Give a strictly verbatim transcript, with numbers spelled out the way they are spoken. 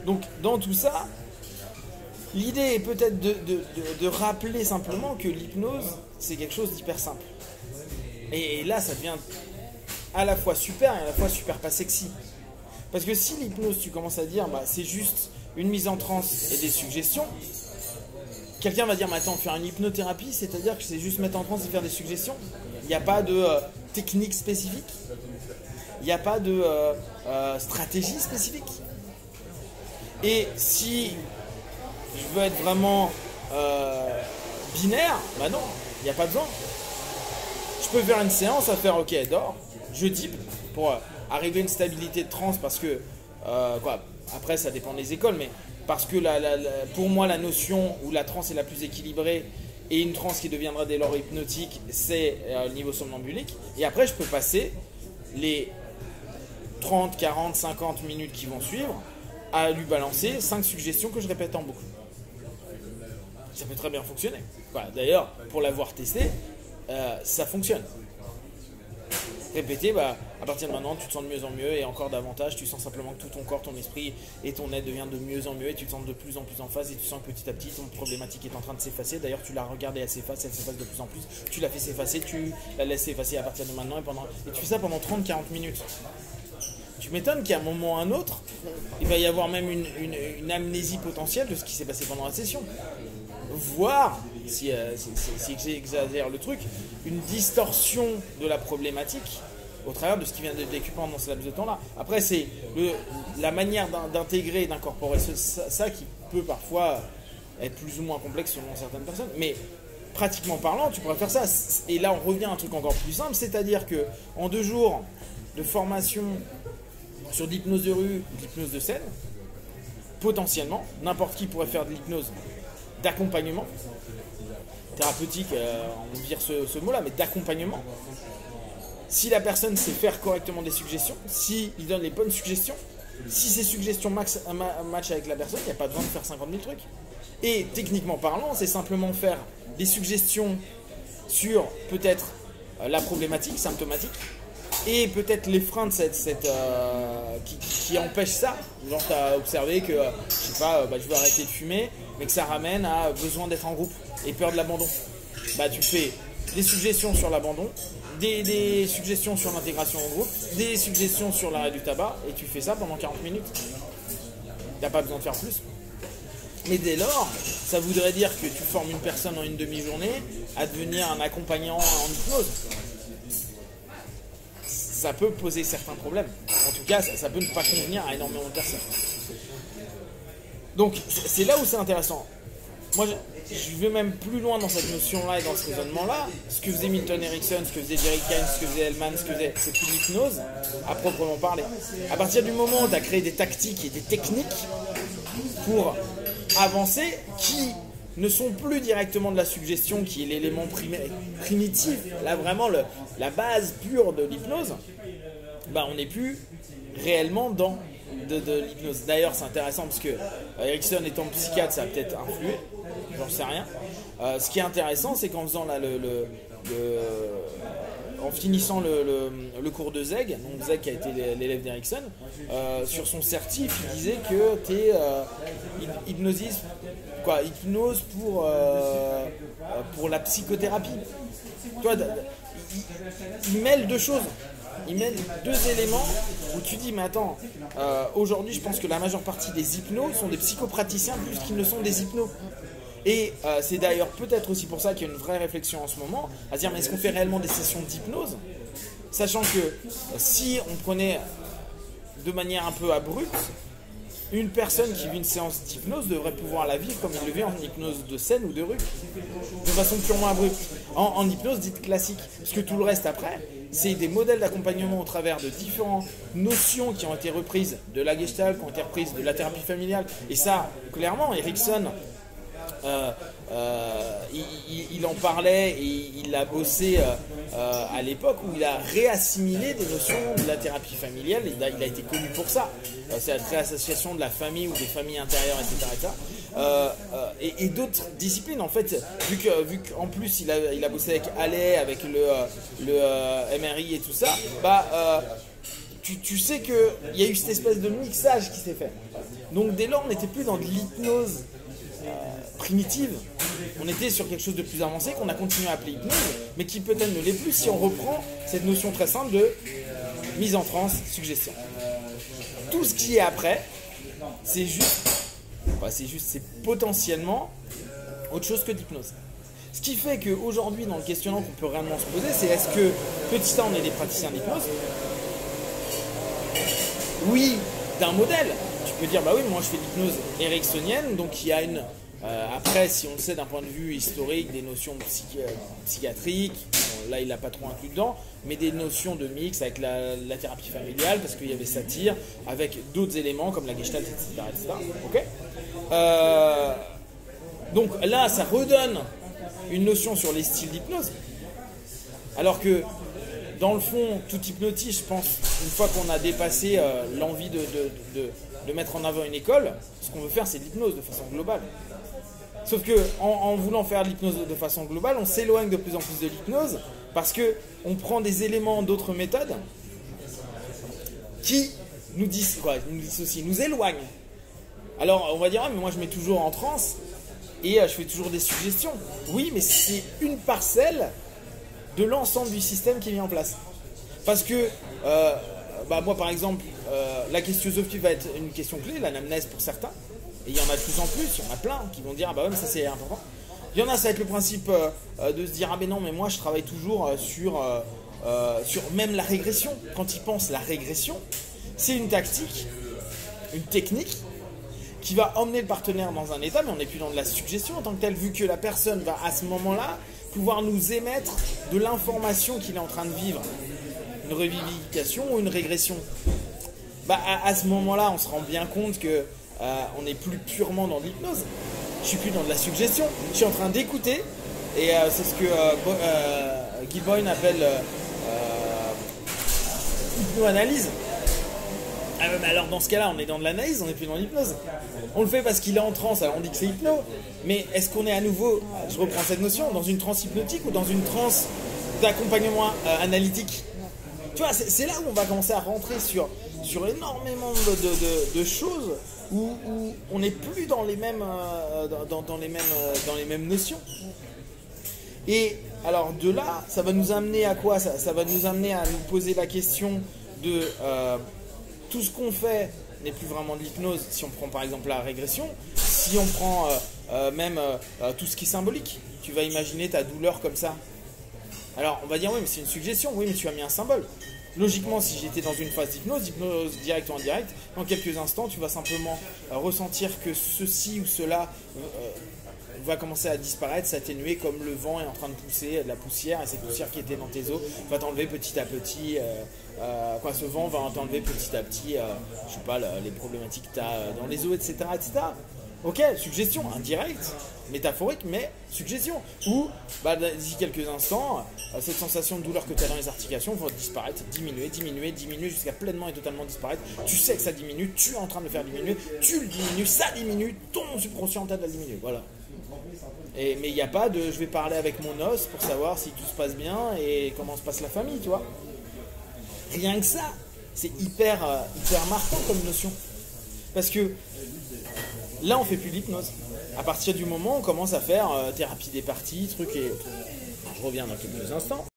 Donc dans tout ça, l'idée est peut-être de, de, de, de rappeler simplement que l'hypnose, c'est quelque chose d'hyper simple. Et, et là, ça devient à la fois super et à la fois super pas sexy. Parce que si l'hypnose, tu commences à dire, bah, c'est juste une mise en transe et des suggestions, quelqu'un va dire, mais attends, faire une hypnothérapie, c'est-à-dire que c'est juste mettre en transe et faire des suggestions. Il n'y a pas de euh, technique spécifique. Il n'y a pas de euh, euh, stratégie spécifique. Et si je veux être vraiment euh, binaire, bah non, il n'y a pas besoin. Je peux faire une séance à faire, ok, dors, je type pour euh, arriver à une stabilité de transe parce que, euh, quoi, après ça dépend des écoles, mais parce que la, la, la, pour moi la notion où la transe est la plus équilibrée et une transe qui deviendra dès lors hypnotique, c'est euh, le niveau somnambulique. Et après je peux passer les trente, quarante, cinquante minutes qui vont suivre à lui balancer cinq suggestions que je répète en boucle. Ça peut très bien fonctionner. Voilà, d'ailleurs, pour l'avoir testé, euh, ça fonctionne. Répéter, bah, à partir de maintenant, tu te sens de mieux en mieux et encore davantage, tu sens simplement que tout ton corps, ton esprit et ton être devient de mieux en mieux et tu te sens de plus en plus en phase et tu sens que petit à petit, ton problématique est en train de s'effacer. D'ailleurs, tu la regardes et elle s'efface, elle s'efface de plus en plus. Tu la fais s'effacer, tu la laisses s'effacer à partir de maintenant et, pendant... et tu fais ça pendant trente à quarante minutes. Tu m'étonnes qu'à un moment ou à un autre, il va y avoir même une, une, une amnésie potentielle de ce qui s'est passé pendant la session. Voire, si, euh, si, si, si j'exagère le truc, une distorsion de la problématique au travers de ce qui vient de décupler dans ce laps de temps-là. Après, c'est le, la manière d'intégrer et d'incorporer ça, ça qui peut parfois être plus ou moins complexe selon certaines personnes. Mais pratiquement parlant, tu pourrais faire ça. Et là, on revient à un truc encore plus simple, c'est-à-dire qu'en deux jours de formation sur l'hypnose de rue ou de l'hypnose de scène, potentiellement, n'importe qui pourrait faire de l'hypnose d'accompagnement, thérapeutique, euh, on vire ce, ce mot-là, mais d'accompagnement. Si la personne sait faire correctement des suggestions, si il donne les bonnes suggestions, si ces suggestions max, ma, matchent avec la personne, il n'y a pas besoin de faire cinquante mille trucs. Et techniquement parlant, c'est simplement faire des suggestions sur peut-être euh, la problématique symptomatique, et peut-être les freins de cette, cette, euh, qui, qui empêchent ça. Genre tu as observé que, euh, je sais pas, euh, bah, je veux arrêter de fumer, mais que ça ramène à besoin d'être en groupe et peur de l'abandon. Bah, tu fais des suggestions sur l'abandon, des, des suggestions sur l'intégration en groupe, des suggestions sur l'arrêt du tabac, et tu fais ça pendant quarante minutes. Tu n'as pas besoin de faire plus. Mais dès lors, ça voudrait dire que tu formes une personne en une demi-journée à devenir un accompagnant en hypnose. Ça peut poser certains problèmes. En tout cas, ça, ça peut ne pas convenir à énormément de personnes. Donc, c'est là où c'est intéressant. Moi, je, je vais même plus loin dans cette notion-là et dans ce raisonnement-là. Ce que faisait Milton Erickson, ce que faisait Jerry Kane, ce que faisait Hellman, ce que faisait... c'est une hypnose à proprement parler. À partir du moment où tu as créé des tactiques et des techniques pour avancer qui ne sont plus directement de la suggestion qui est l'élément primitif, là vraiment le, la base pure de l'hypnose, bah on n'est plus réellement dans de, de l'hypnose. D'ailleurs c'est intéressant parce que Erickson étant psychiatre ça a peut-être influé, j'en sais rien. Euh, ce qui est intéressant c'est qu'en faisant là le, le, le en finissant le, le, le cours de Zeg, donc Zeg qui a été l'élève d'Erickson, euh, sur son certif, il disait que tu es euh, hypnosis, quoi, hypnose pour, euh, pour la psychothérapie. Toi, il, il mêle deux choses. Il mêle deux éléments où tu dis, mais attends, euh, aujourd'hui je pense que la majeure partie des hypnos sont des psychopraticiens plus qu'ils ne sont des hypnos. Et euh, c'est d'ailleurs peut-être aussi pour ça qu'il y a une vraie réflexion en ce moment, à dire mais est-ce qu'on fait réellement des sessions d'hypnose? Sachant que euh, si on prenait de manière un peu abrupte, une personne qui vit une séance d'hypnose devrait pouvoir la vivre comme il le vit en hypnose de scène ou de rue, de façon purement abrupte, en, en hypnose dite classique. Parce que tout le reste après, c'est des modèles d'accompagnement au travers de différentes notions qui ont été reprises de la Gestalt, qui ont été reprises de la thérapie familiale. Et ça, clairement, Erickson... Euh, euh, il, il, il en parlait et il a bossé euh, euh, à l'époque où il a réassimilé des notions de la thérapie familiale et il a, il a été connu pour ça. Euh, c'est la réassociation de la famille ou des familles intérieures, et cetera et cetera. Euh, euh, et, et d'autres disciplines en fait, vu que vu qu'en plus il a, il a bossé avec Allais, avec le, le euh, M R I et tout ça, bah euh, Tu, tu sais qu'il y a eu cette espèce de mixage qui s'est fait. Donc dès lors, on n'était plus dans de l'hypnose euh, primitive. On était sur quelque chose de plus avancé qu'on a continué à appeler hypnose, mais qui peut-être ne l'est plus si on reprend cette notion très simple de mise en transe, suggestion. Tout ce qui est après, c'est juste, enfin, c'est juste, c'est potentiellement autre chose que d'hypnose. Ce qui fait qu'aujourd'hui, dans le questionnement qu'on peut réellement se poser, c'est est-ce que petit a, on est des praticiens d'hypnose? Oui, d'un modèle. Tu peux dire, bah oui, moi je fais de l'hypnose ericksonienne, donc il y a une. Euh, après, si on le sait d'un point de vue historique, des notions psychi psychiatriques, bon, là il n'a pas trop inclus dedans, mais des notions de mix avec la, la thérapie familiale, parce qu'il y avait satire, avec d'autres éléments comme la gestalt, et cetera et cetera. Okay, euh, donc là, ça redonne une notion sur les styles d'hypnose, alors que dans le fond, tout hypnotiste, je pense, une fois qu'on a dépassé euh, l'envie de, de, de, de mettre en avant une école, ce qu'on veut faire, c'est de l'hypnose de façon globale. Sauf que en, en voulant faire de l'hypnose de façon globale, on s'éloigne de plus en plus de l'hypnose parce que on prend des éléments d'autres méthodes qui nous disent quoi, nous dissocient, nous éloignent. Alors on va dire ah, mais moi je mets toujours en transe et euh, je fais toujours des suggestions. Oui, mais c'est une parcelle de l'ensemble du système qui est mis en place. Parce que euh, bah moi par exemple, euh, la questiosophie va être une question clé, l'anamnèse pour certains. Et il y en a de plus en plus, il y en a plein qui vont dire ah bah ouais mais ça c'est important. Il y en a ça va être le principe euh, de se dire ah mais non mais moi je travaille toujours euh, sur, euh, euh, sur même la régression. Quand ils pensent la régression, c'est une tactique, une technique qui va emmener le partenaire dans un état, mais on n'est plus dans de la suggestion en tant que tel, vu que la personne va à ce moment-là pouvoir nous émettre de l'information qu'il est en train de vivre, une revivification ou une régression. Bah à, à ce moment-là on se rend bien compte que Euh, on n'est plus purement dans l'hypnose. Je suis plus dans de la suggestion. Je suis en train d'écouter et euh, c'est ce que euh, euh, Guy Boyne appelle euh, euh, hypnoanalyse. Ah, mais alors dans ce cas-là, on est dans de l'analyse, on n'est plus dans l'hypnose. On le fait parce qu'il est en transe, alors on dit que c'est hypno. Mais est-ce qu'on est à nouveau, je reprends cette notion, dans une transe hypnotique ou dans une transe d'accompagnement euh, analytique? Tu vois, c'est là où on va commencer à rentrer sur, sur énormément de, de, de, de choses où, où on n'est plus dans les mêmes, euh, dans, dans, les mêmes, euh, dans les mêmes notions. Et alors de là, ça va nous amener à quoi? ça, ça va nous amener à nous poser la question de euh, tout ce qu'on fait n'est plus vraiment de l'hypnose. Si on prend par exemple la régression, si on prend euh, euh, même euh, tout ce qui est symbolique, tu vas imaginer ta douleur comme ça. Alors on va dire oui mais c'est une suggestion, oui mais tu as mis un symbole. Logiquement si j'étais dans une phase d'hypnose, hypnose directe ou indirecte, dans quelques instants tu vas simplement euh, ressentir que ceci ou cela euh, va commencer à disparaître, s'atténuer comme le vent est en train de pousser de la poussière et cette poussière qui était dans tes os va t'enlever petit à petit, euh, euh, quoi, ce vent va t'enlever petit à petit, euh, je sais pas, les problématiques que tu as dans les os, et cetera et cetera. Ok, suggestion, indirecte, métaphorique, mais suggestion. Ou, bah, d'ici quelques instants, cette sensation de douleur que tu as dans les articulations va disparaître, diminuer, diminuer, diminuer, jusqu'à pleinement et totalement disparaître. Tu sais que ça diminue, tu es en train de le faire diminuer, tu le diminues, ça diminue, ton subconscient t'aide à le diminuer. Voilà. Et, mais il n'y a pas de je vais parler avec mon os pour savoir si tout se passe bien et comment se passe la famille, tu vois. Rien que ça, c'est hyper, euh, hyper marquant comme notion. Parce que là, on fait plus l'hypnose. À partir du moment où on commence à faire euh, thérapie des parties, trucs et... Je reviens dans quelques instants.